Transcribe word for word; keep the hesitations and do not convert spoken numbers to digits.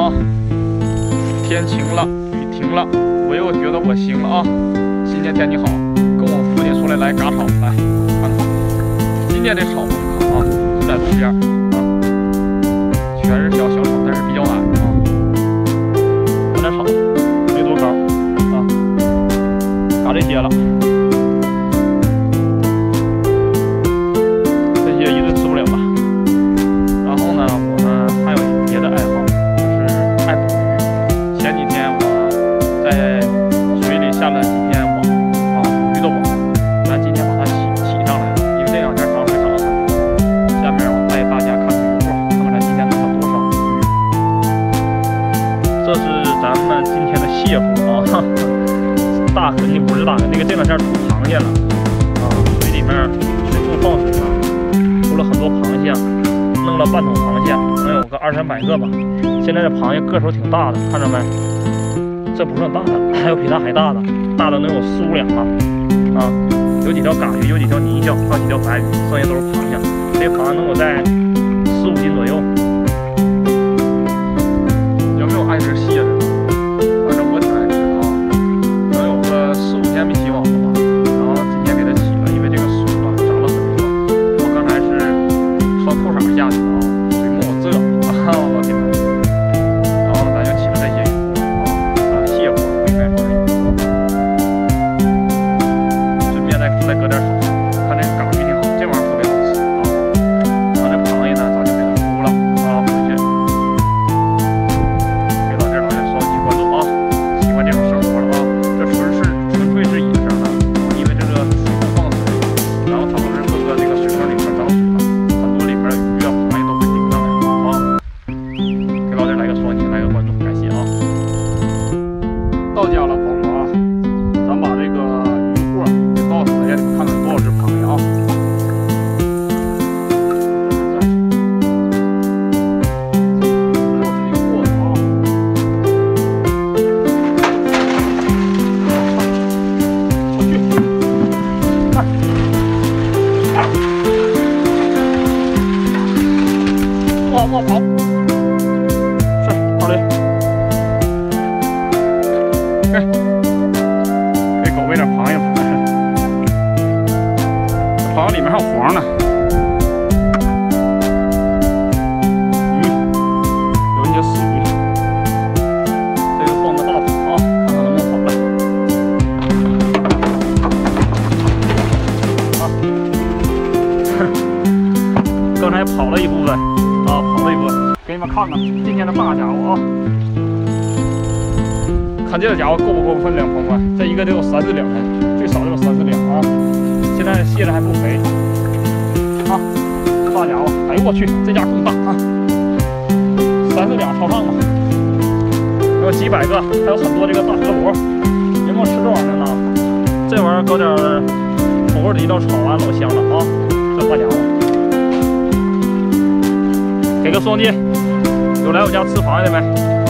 啊，天晴了，雨停了，我又觉得我行了啊！今天天气好，跟我父亲出来来嘎草，来看看，今天这草不好啊，就在路边啊，全是小小草，但是比较矮啊，看点草，没多高啊，嘎这些了，这些一顿吃不了吧？然后呢，我们还有别的爱好，就是爱捕鱼。前几天我在水里下了几天网啊，捕鱼的网，咱今天把它起起上来了，因为这两天涨水涨得很多。下面我带大家看看鱼货，看看咱今天弄了多少鱼。这是咱们今天的蟹货啊，大肯定不是大的，那个这两天吐螃蟹了啊，水里面水库放水了，出了很多螃蟹。弄了半桶螃蟹，能有个二三百个吧。现在这螃蟹个头挺大的，看着没？这不算大的，还有比它还大的，大的能有四五两了啊！有几条嘎鱼，有几条泥鳅，还有几条白鱼，剩下都是螃蟹。这螃蟹能有在四五斤左右。有没有爱吃蟹的？反正我挺爱吃的啊，能有个四五天没洗网了吧。然后今天给它洗了，因为这个水吧涨了很多。我刚才是穿裤衩下去的啊，水墨我这啊，老铁们，然后咱就起了这些鱼货啊，啊蟹货应该说是鱼货，顺便再再搁点草，看这嘎鱼挺好，这玩意儿特别好吃啊。咱这螃蟹呢，咱就给它孵了啊，回去给到这儿老铁双击关注啊，喜欢这种生活的啊，这纯是纯粹是野生的，因为这个水库放水，然后导致各个这个水坑里面涨水了。里边鱼啊、螃蟹都会顶上来啊！给老弟来个双击，来个关注，感谢啊！到家了，朋友们啊，咱把这个鱼货给倒出来，让你们看看有多少只螃蟹啊！往往跑，是好嘞，给给狗喂点螃蟹吧，这螃蟹里面还有黄呢。鱼有一些死鱼，这个放个大桶啊，看看能不能跑来。啊，刚才跑了一部分。啊，跑了一波，给你们看看今天的大家伙啊！看这个家伙够不够分量，朋友们？这一个得有三四两呢，最少得有三四两啊！现在卸的还不肥啊，大家伙！哎呦我去，这家更大啊，三四两超胖吧？有几百个，还有很多这个大河螺，有没有吃这玩意儿呢？这玩意儿搁点火锅底料炒完老香了啊！这大家伙！给个双击，有来我家吃螃蟹的没？